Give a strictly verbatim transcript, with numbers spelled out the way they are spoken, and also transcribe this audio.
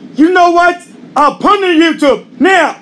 You know what? I'll put it on YouTube. Now,